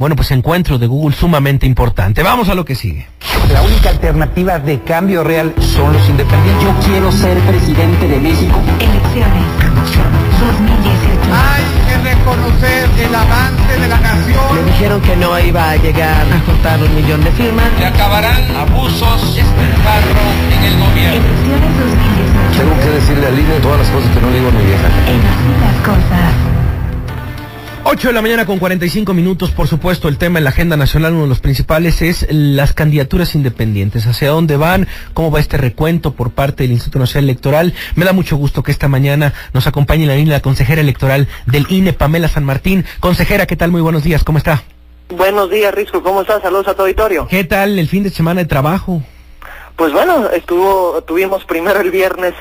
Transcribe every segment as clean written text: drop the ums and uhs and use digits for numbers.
bueno, pues encuentro de Google sumamente importante. Vamos a lo que sigue. La única alternativa de cambio real son los independientes. Yo quiero ser presidente de México. Elecciones 2018. Hay que reconocer el avance de la nación. Me dijeron que no iba a llegar a juntar 1 millón de firmas. Se acabarán abusos, despilfarro en el gobierno. Elecciones 2018. Tengo que decirle al líder todas las cosas que no le digo a mi vieja. En así las cosas. 8 de la mañana con 45 minutos, por supuesto, el tema en la agenda nacional, uno de los principales, es las candidaturas independientes. ¿Hacia dónde van? ¿Cómo va este recuento por parte del Instituto Nacional Electoral? Me da mucho gusto que esta mañana nos acompañe en la línea la consejera electoral del INE, Pamela San Martín. Consejera, ¿qué tal? Muy buenos días, ¿cómo está? Buenos días, Risco, ¿cómo estás? Saludos a tu auditorio. ¿Qué tal el fin de semana de trabajo? Pues bueno, tuvimos primero el viernes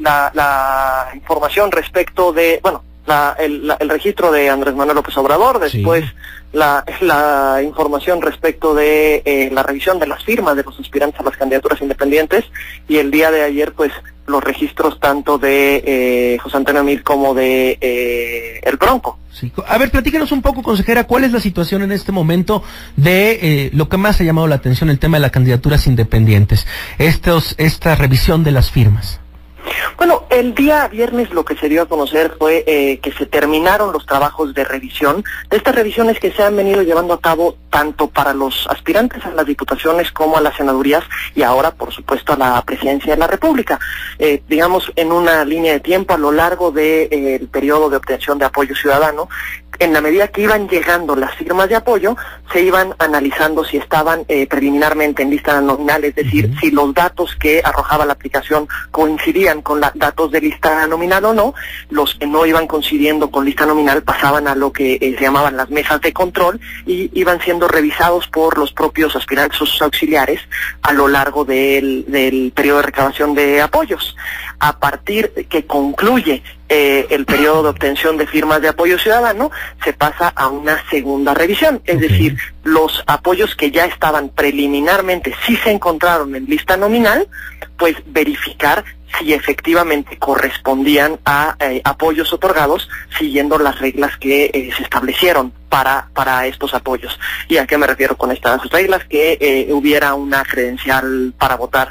la información respecto de, bueno, el registro de Andrés Manuel López Obrador, después sí. la información respecto de la revisión de las firmas de los aspirantes a las candidaturas independientes, y el día de ayer pues los registros tanto de José Antonio Meade como de El Bronco. Sí. A ver, platícanos un poco, consejera, ¿cuál es la situación en este momento de lo que más ha llamado la atención, el tema de las candidaturas independientes, esta revisión de las firmas? Bueno, el día viernes lo que se dio a conocer fue que se terminaron los trabajos de revisión, de estas revisiones que se han venido llevando a cabo tanto para los aspirantes a las diputaciones como a las senadurías y ahora, por supuesto, a la presidencia de la República. Digamos, en una línea de tiempo a lo largo del periodo de obtención de apoyo ciudadano, en la medida que iban llegando las firmas de apoyo, se iban analizando si estaban preliminarmente en lista nominal, es decir, si los datos que arrojaba la aplicación coincidían con los datos de lista nominal o no. Los que no iban coincidiendo con lista nominal pasaban a lo que se llamaban las mesas de control y iban siendo revisados por los propios aspirantes o sus auxiliares a lo largo del periodo de recabación de apoyos. A partir que concluye el periodo de obtención de firmas de apoyo ciudadano, se pasa a una segunda revisión, es decir, los apoyos que ya estaban preliminarmente, si se encontraron en lista nominal, pues verificar si efectivamente correspondían a apoyos otorgados siguiendo las reglas que se establecieron para estos apoyos. ¿Y a qué me refiero con estas reglas? Que hubiera una credencial para votar,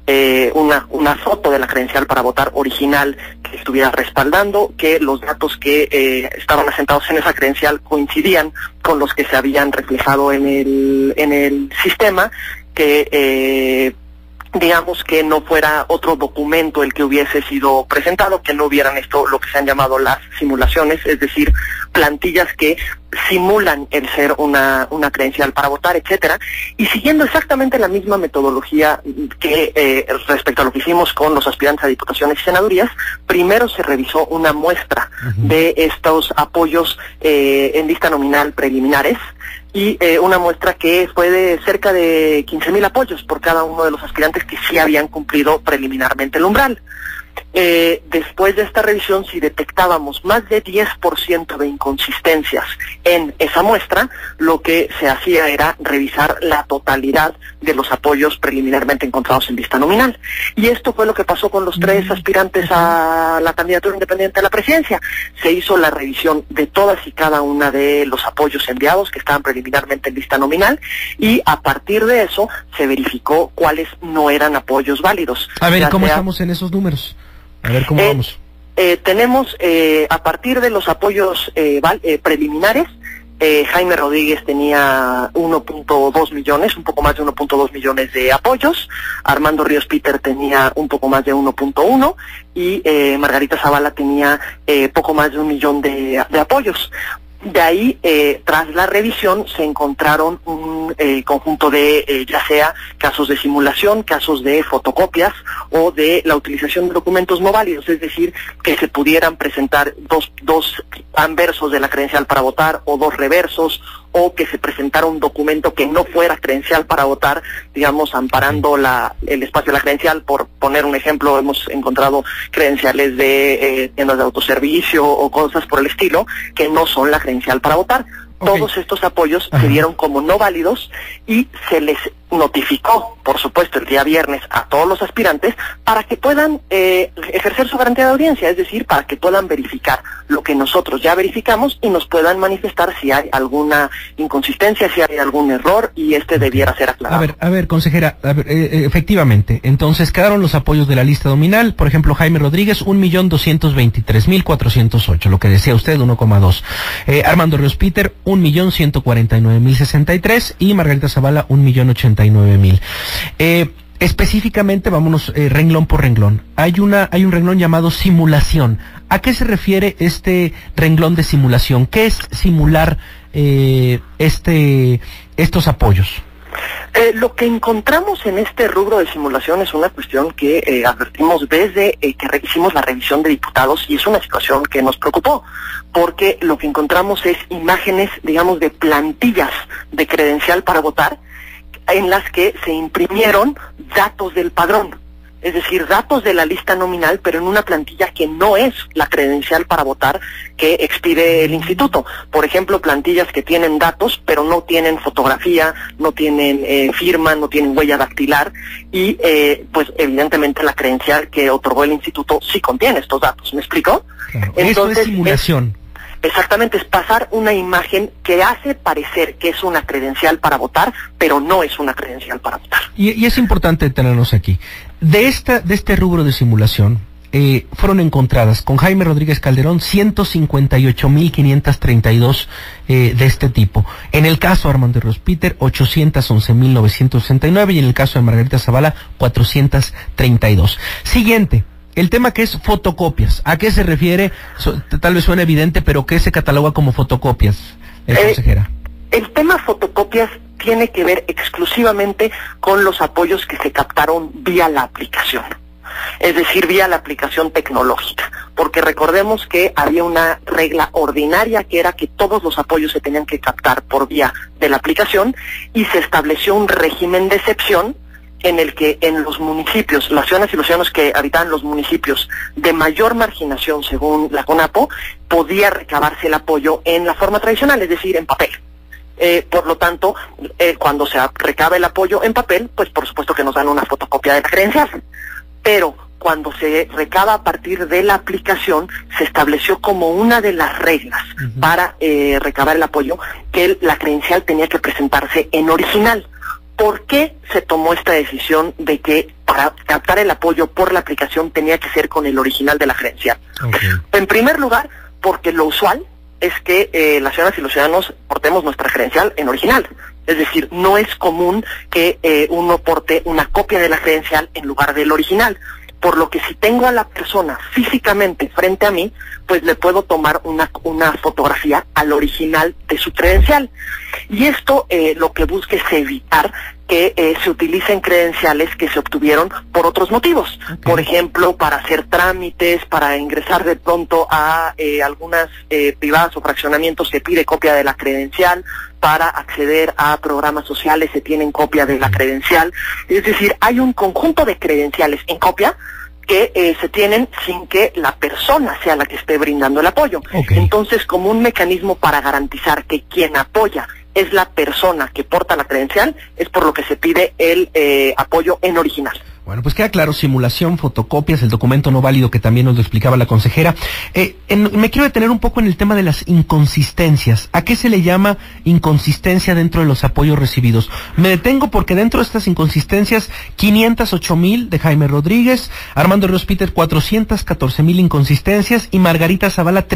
una foto de la credencial para votar original que estuviera respaldando, que los datos que estaban asentados en esa credencial coincidían con los que se habían reflejado en el sistema, que digamos que no fuera otro documento el que hubiese sido presentado, que no hubieran lo que se han llamado las simulaciones, es decir, plantillas que simulan el ser una credencial para votar, etcétera, y siguiendo exactamente la misma metodología que respecto a lo que hicimos con los aspirantes a diputaciones y senadurías. Primero se revisó una muestra de estos apoyos en lista nominal preliminares, y una muestra que fue de cerca de 15,000 apoyos por cada uno de los aspirantes que sí habían cumplido preliminarmente el umbral. Después de esta revisión, si detectábamos más de 10% de inconsistencias en esa muestra, lo que se hacía era revisar la totalidad de los apoyos preliminarmente encontrados en lista nominal. Y esto fue lo que pasó con los 3 aspirantes a la candidatura independiente a la presidencia. Se hizo la revisión de todas y cada una de los apoyos enviados que estaban preliminarmente en lista nominal, y a partir de eso se verificó cuáles no eran apoyos válidos. A ver, ¿cómo estamos en esos números? A ver cómo vamos. Tenemos, a partir de los apoyos preliminares, Jaime Rodríguez tenía 1.2 millones, un poco más de 1.2 millones de apoyos, Armando Ríos Peter tenía un poco más de 1.1 y Margarita Zavala tenía poco más de 1 millón de apoyos. De ahí, tras la revisión, se encontraron un conjunto de, ya sea casos de simulación, casos de fotocopias o de la utilización de documentos no válidos, es decir, que se pudieran presentar dos anversos de la credencial para votar o 2 reversos, o que se presentara un documento que no fuera credencial para votar, digamos, amparando el espacio de la credencial. Por poner un ejemplo, hemos encontrado credenciales de tiendas de autoservicio o cosas por el estilo que no son la credencial para votar. Todos estos apoyos se dieron como no válidos y se les notificó, por supuesto, el día viernes a todos los aspirantes para que puedan ejercer su garantía de audiencia, es decir, para que puedan verificar lo que nosotros ya verificamos y nos puedan manifestar si hay alguna inconsistencia, si hay algún error y debiera ser aclarado. A ver, consejera, efectivamente, entonces quedaron los apoyos de la lista nominal, por ejemplo, Jaime Rodríguez, 1.223.408, lo que decía usted, 1,2. Armando Ríos Peter, 1.149.063 y Margarita Zavala, 1.089.000. Específicamente, vámonos renglón por renglón. Hay un renglón llamado simulación. ¿A qué se refiere este renglón de simulación? ¿Qué es simular estos apoyos? Lo que encontramos en este rubro de simulación es una cuestión que advertimos desde que hicimos la revisión de diputados, y es una situación que nos preocupó, porque lo que encontramos es imágenes, digamos, de plantillas de credencial para votar, en las que se imprimieron datos del padrón, es decir, datos de la lista nominal, pero en una plantilla que no es la credencial para votar que expide el instituto. Por ejemplo, plantillas que tienen datos, pero no tienen fotografía, no tienen firma, no tienen huella dactilar, y pues evidentemente la credencial que otorgó el instituto sí contiene estos datos. ¿Me explico? Claro. Entonces, esto es simulación. Exactamente, es pasar una imagen que hace parecer que es una credencial para votar, pero no es una credencial para votar. Y es importante tenernos aquí. De este rubro de simulación, fueron encontradas con Jaime Rodríguez Calderón 158.532 de este tipo. En el caso de Armando Ríos Peter, 811.969 y en el caso de Margarita Zavala, 432. Siguiente. El tema que es fotocopias. ¿A qué se refiere? Tal vez suene evidente, pero ¿qué se cataloga como fotocopias, consejera? El tema fotocopias tiene que ver exclusivamente con los apoyos que se captaron vía la aplicación. Es decir, vía la aplicación tecnológica. Porque recordemos que había una regla ordinaria que era que todos los apoyos se tenían que captar por vía de la aplicación, y se estableció un régimen de excepción en el que en los municipios, las ciudadanas y los ciudadanos que habitaban los municipios de mayor marginación según la CONAPO, podía recabarse el apoyo en la forma tradicional, es decir, en papel. Por lo tanto, cuando se recaba el apoyo en papel, pues por supuesto que nos dan una fotocopia de la credencial. Pero cuando se recaba a partir de la aplicación, se estableció como una de las reglas para recabar el apoyo que la credencial tenía que presentarse en original. ¿Por qué se tomó esta decisión de que para captar el apoyo por la aplicación tenía que ser con el original de la credencial? Okay. En primer lugar, porque lo usual es que las ciudadanas y los ciudadanos portemos nuestra credencial en original. Es decir, no es común que uno porte una copia de la credencial en lugar del original. Por lo que si tengo a la persona físicamente frente a mí, pues le puedo tomar una fotografía al original de su credencial. Y esto lo que busca es evitar que se utilicen credenciales que se obtuvieron por otros motivos. Okay. Por ejemplo, para hacer trámites, para ingresar de pronto a algunas privadas o fraccionamientos que pide copia de la credencial, para acceder a programas sociales se tienen copia de la credencial. Es decir, hay un conjunto de credenciales en copia que se tienen sin que la persona sea la que esté brindando el apoyo. Okay. Entonces, como un mecanismo para garantizar que quien apoya es la persona que porta la credencial, es por lo que se pide el apoyo en original. Bueno, pues queda claro, simulación, fotocopias, el documento no válido que también nos lo explicaba la consejera. Me quiero detener un poco en el tema de las inconsistencias. ¿A qué se le llama inconsistencia dentro de los apoyos recibidos? Me detengo porque dentro de estas inconsistencias, 508.000 de Jaime Rodríguez, Armando Ríos Peter 414.000 inconsistencias y Margarita Zavala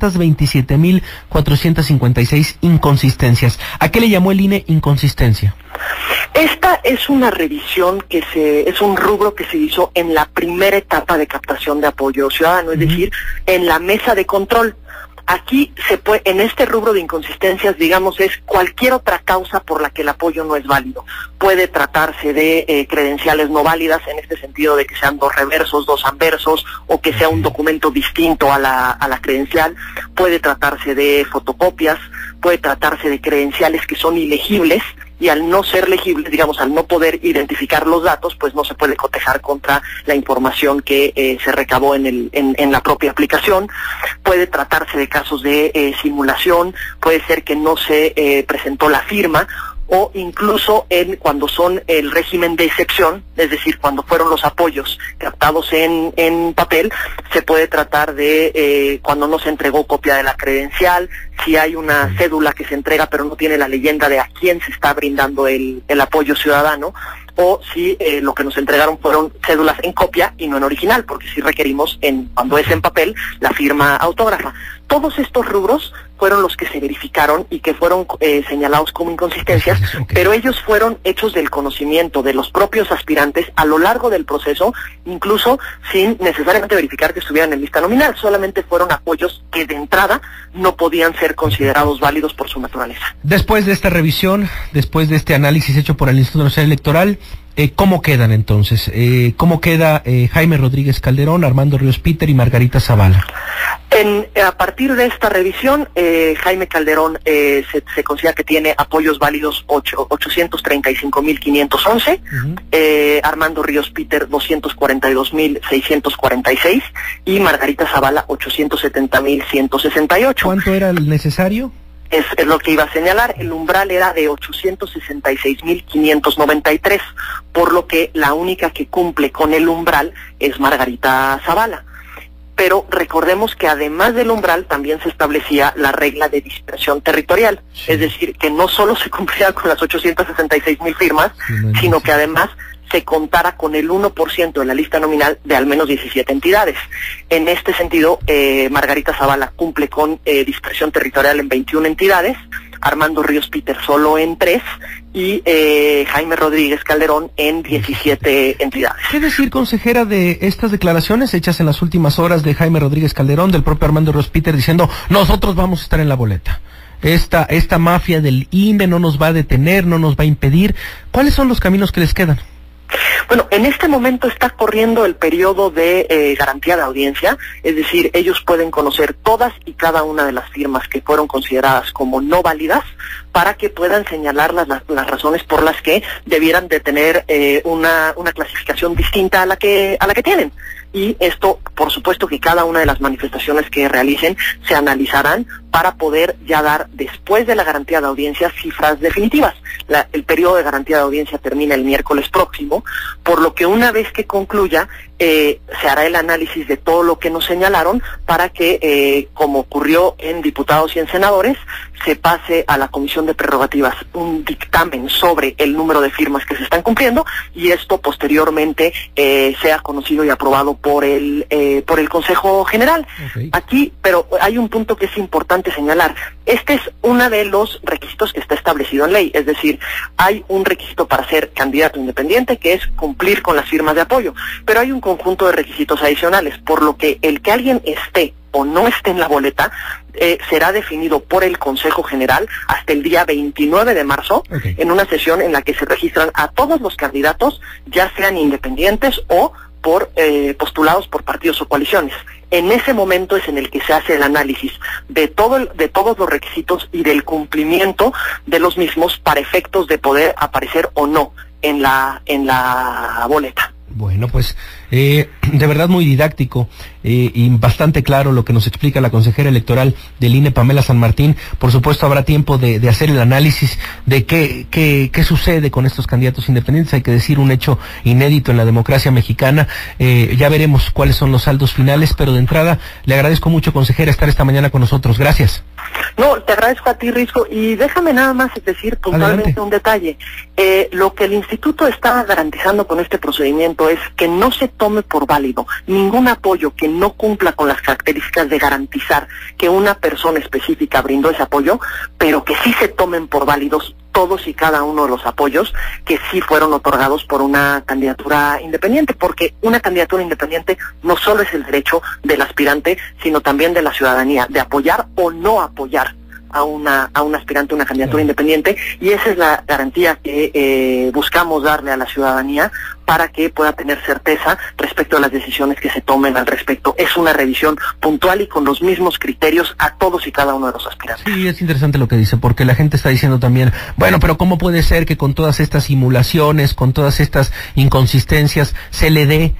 327.456 inconsistencias. ¿A qué le llamó el INE inconsistencia? Esta es una revisión es un rubro que se hizo en la primera etapa de captación de apoyo ciudadano, es decir, en la mesa de control. Aquí en este rubro de inconsistencias, digamos, es cualquier otra causa por la que el apoyo no es válido. Puede tratarse de credenciales no válidas, en este sentido de que sean 2 reversos, 2 anversos, o que sea un documento distinto a la credencial. Puede tratarse de fotocopias, puede tratarse de credenciales que son ilegibles, y al no ser legibles, digamos, al no poder identificar los datos, pues no se puede cotejar contra la información que se recabó en la propia aplicación. Puede tratarse de casos de simulación, puede ser que no se presentó la firma, o incluso cuando son el régimen de excepción, es decir, cuando fueron los apoyos captados en papel, se puede tratar de cuando no se entregó copia de la credencial, si hay una cédula que se entrega pero no tiene la leyenda de a quién se está brindando el apoyo ciudadano, o si lo que nos entregaron fueron cédulas en copia y no en original, porque sí requerimos, cuando es en papel, la firma autógrafa. Todos estos rubros fueron los que se verificaron y que fueron señalados como inconsistencias, pero ellos fueron hechos del conocimiento de los propios aspirantes a lo largo del proceso, incluso sin necesariamente verificar que estuvieran en lista nominal, solamente fueron apoyos que de entrada no podían ser considerados válidos por su naturaleza. Después de esta revisión, después de este análisis hecho por el Instituto Nacional Electoral, ¿cómo quedan entonces? ¿Cómo queda Jaime Rodríguez Calderón, Armando Ríos Peter y Margarita Zavala? A partir de esta revisión, Jaime Calderón se considera que tiene apoyos válidos 835.511, Armando Ríos Peter 242.646 y Margarita Zavala 870.168. ¿Cuánto era el necesario? Es lo que iba a señalar, el umbral era de 866.593, por lo que la única que cumple con el umbral es Margarita Zavala. Pero recordemos que además del umbral también se establecía la regla de dispersión territorial, es decir, que no solo se cumplía con las 866.000 firmas, sino que además se contara con el 1% de la lista nominal de al menos 17 entidades. En este sentido, Margarita Zavala cumple con dispersión territorial en 21 entidades, Armando Ríos Peter solo en 3 y Jaime Rodríguez Calderón en 17 entidades. ¿Qué decir, consejera, de estas declaraciones hechas en las últimas horas de Jaime Rodríguez Calderón, del propio Armando Ríos Peter, diciendo nosotros vamos a estar en la boleta? Esta mafia del INE no nos va a detener, no nos va a impedir. ¿Cuáles son los caminos que les quedan? Bueno, en este momento está corriendo el periodo de garantía de audiencia, es decir, ellos pueden conocer todas y cada una de las firmas que fueron consideradas como no válidas para que puedan señalar las razones por las que debieran de tener una clasificación distinta a la que tienen. Y esto, por supuesto que cada una de las manifestaciones que realicen se analizarán para poder ya dar, después de la garantía de audiencia, cifras definitivas. El periodo de garantía de audiencia termina el miércoles próximo, por lo que una vez que concluya, se hará el análisis de todo lo que nos señalaron para que, como ocurrió en diputados y en senadores, se pase a la Comisión de Prerrogativas un dictamen sobre el número de firmas que se están cumpliendo y esto posteriormente sea conocido y aprobado por el Consejo General. Aquí, pero hay un punto que es importante señalar. Este es uno de los requisitos que está establecido en ley, es decir, hay un requisito para ser candidato independiente que es cumplir con las firmas de apoyo, pero hay un conjunto de requisitos adicionales, por lo que el que alguien esté o no esté en la boleta será definido por el Consejo General hasta el día 29 de marzo, en una sesión en la que se registran a todos los candidatos, ya sean independientes o por postulados por partidos o coaliciones. En ese momento es en el que se hace el análisis de todos los requisitos y del cumplimiento de los mismos para efectos de poder aparecer o no en la boleta. Bueno, pues de verdad muy didáctico y bastante claro lo que nos explica la consejera electoral del INE, Pamela San Martín. Por supuesto habrá tiempo de hacer el análisis de qué sucede con estos candidatos independientes. Hay que decir, un hecho inédito en la democracia mexicana. Ya veremos cuáles son los saldos finales, pero de entrada le agradezco mucho, consejera, estar esta mañana con nosotros. Gracias. No, te agradezco a ti, Risco, y déjame nada más decir puntualmente Adelante. un detalle. Lo que el instituto está garantizando con este procedimiento es que no se tome por válido ningún apoyo que no cumpla con las características de garantizar que una persona específica brindó ese apoyo, pero que sí se tomen por válidos todos y cada uno de los apoyos que sí fueron otorgados por una candidatura independiente, porque una candidatura independiente no solo es el derecho del aspirante, sino también de la ciudadanía, de apoyar o no apoyar a un aspirante, una candidatura independiente, y esa es la garantía que buscamos darle a la ciudadanía para que pueda tener certeza respecto a las decisiones que se tomen al respecto. Es una revisión puntual y con los mismos criterios a todos y cada uno de los aspirantes. Sí, es interesante lo que dice, porque la gente está diciendo también, bueno, pero ¿cómo puede ser que con todas estas simulaciones, con todas estas inconsistencias, se le dé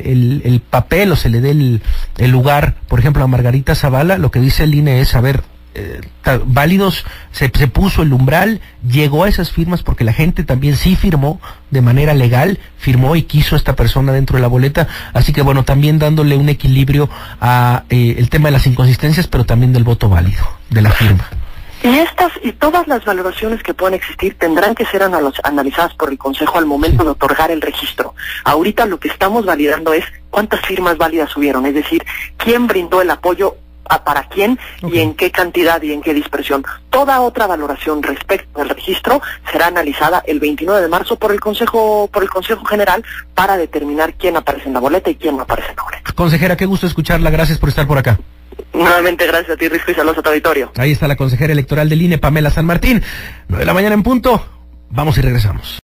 el papel o se le dé el lugar, por ejemplo, a Margarita Zavala? Lo que dice el INE es, a ver, válidos, se puso el umbral, llegó a esas firmas porque la gente también sí firmó de manera legal, firmó y quiso esta persona dentro de la boleta, así que bueno, también dándole un equilibrio a el tema de las inconsistencias, pero también del voto válido, de la firma. Y todas las valoraciones que puedan existir tendrán que ser analizadas por el Consejo al momento de otorgar el registro. Ahorita lo que estamos validando es cuántas firmas válidas hubieron, es decir, quién brindó el apoyo para quién y en qué cantidad y en qué dispersión. Toda otra valoración respecto al registro será analizada el 29 de marzo por el Consejo General para determinar quién aparece en la boleta y quién no aparece en la boleta. Consejera, qué gusto escucharla, gracias por estar por acá. Nuevamente gracias a ti, Risco, y saludos a tu auditorio. Ahí está la consejera electoral del INE, Pamela San Martín. 9 de la mañana en punto. Vamos y regresamos.